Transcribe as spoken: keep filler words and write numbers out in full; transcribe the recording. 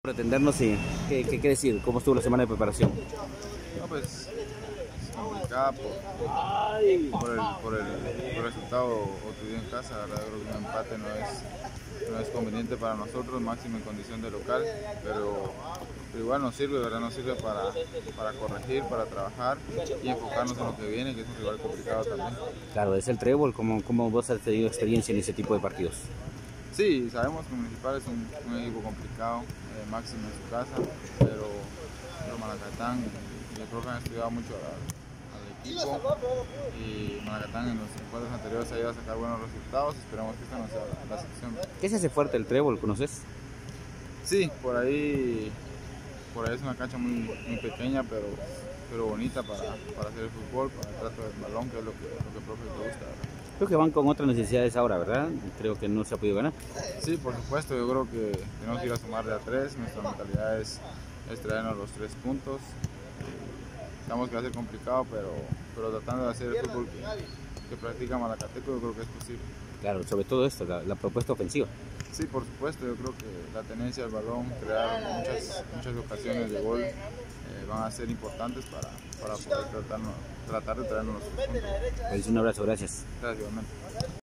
Pretendernos y ¿qué, qué, qué decir? ¿Cómo estuvo la semana de preparación? No, pues es complicada por, por, el, por, el, por el resultado obtenido en casa. La verdad creo que un empate no es, no es conveniente para nosotros, máximo en condición de local, pero, pero igual nos sirve, ¿verdad? Nos sirve para, para corregir, para trabajar y enfocarnos en lo que viene, que es un rival complicado también. Claro, es el trébol, ¿cómo, cómo vos has tenido experiencia en ese tipo de partidos? Sí, sabemos que Municipal es un, un equipo complicado, eh, máximo en su casa, pero, pero Malacatán y el profe han estudiado mucho a, al equipo y Malacatán en los encuentros anteriores ha ido a sacar buenos resultados. Esperamos que esta no sea la, la sección. ¿Qué se hace fuerte el trébol, conoces? Sí, por ahí, por ahí es una cancha muy, muy pequeña, pero, pero bonita para, para hacer el fútbol, para el trato del balón, que es lo que, lo que el profe le gusta, ¿verdad? Creo que van con otras necesidades ahora, ¿verdad? Creo que no se ha podido ganar. Sí, por supuesto, yo creo que tenemos que ir a sumar de a tres, nuestra mentalidad es, es traernos los tres puntos. Sabemos que va a ser complicado, pero, pero tratando de hacer el fútbol que, que practica Malacateco, yo creo que es posible. Claro, sobre todo esto, la, la propuesta ofensiva. Sí, por supuesto, yo creo que la tenencia del balón, crear muchas, muchas ocasiones de gol, eh, van a ser importantes para, para poder tratarnos, tratar de traernos los tres puntos. Pues un abrazo, gracias. Gracias, igualmente.